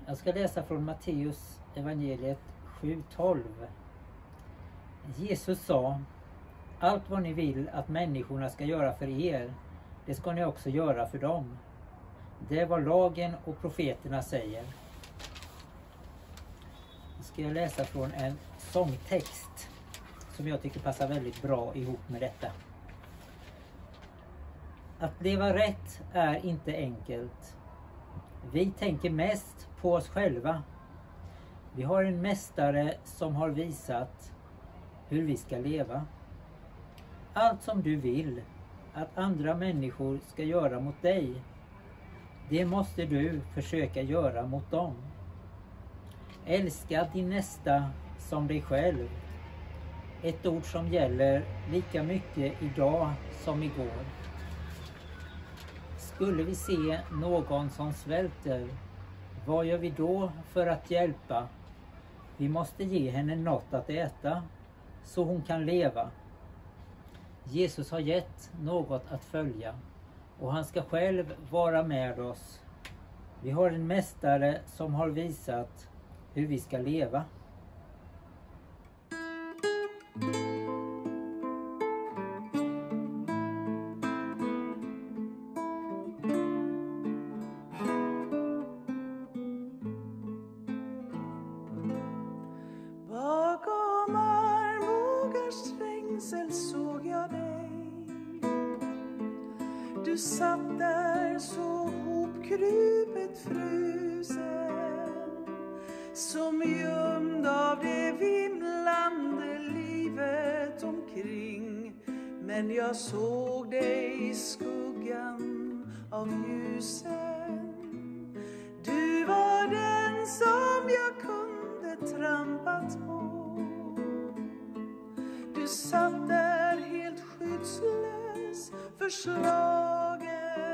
Jag ska läsa från Matteus evangeliet 7:12. Jesus sa: allt vad ni vill att människorna ska göra för er, det ska ni också göra för dem. Det är vad lagen och profeterna säger. Nu ska jag läsa från en sångtext som jag tycker passar väldigt bra ihop med detta. Att leva rätt är inte enkelt. Vi tänker mest på oss själva. Vi har en mästare som har visat hur vi ska leva. Allt som du vill att andra människor ska göra mot dig, det måste du försöka göra mot dem. Älska din nästa som dig själv. Ett ord som gäller lika mycket idag som igår. Skulle vi se någon som svälter, vad gör vi då för att hjälpa? Vi måste ge henne något att äta så hon kan leva. Jesus har gett något att följa och han ska själv vara med oss. Vi har en mästare som har visat hur vi ska leva. Bakom armbågars trängsel såg jag dig. Du satt där så hopkrupet frusen, som gömd av det vimlande livet omkring. Men jag såg dig i skuggan av ljusen. Du var den som jag kunde trampat på. Du satt där helt skyddslös, förslagen,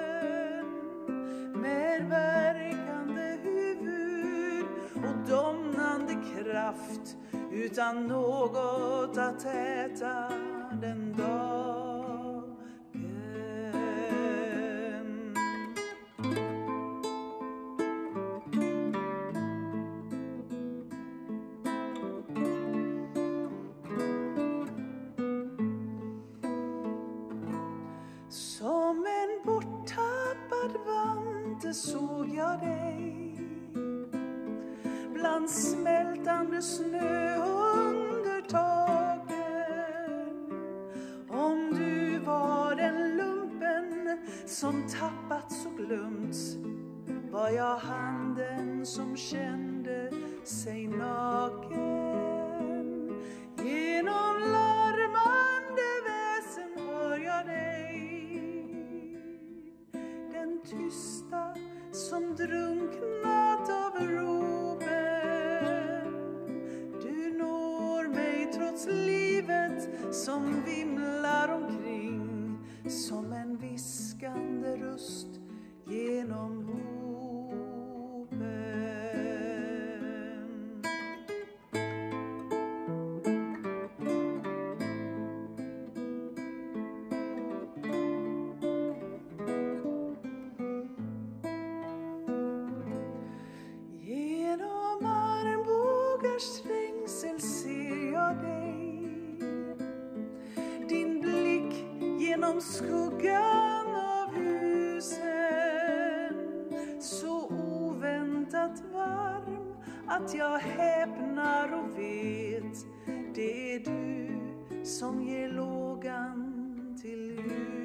med verkande huvud och domnande kraft, utan något att äta den dagen. Som en borttappad vante såg jag dig bland smältande snö under taken. Om du var den lumpen som tappats och glömts, var jag handen som kände sig naken. Genom larmande väsen hör jag dig, den tysta som drunknat av ropen. Du når mig trots livet som vimlar omkring, som en viskande röst genom hopen. Genom armbågars trängsel ser jag dig, din blick genom skuggan av husen, så oväntat varm att jag häpnar och vet, det är du som ger lågan till ljus.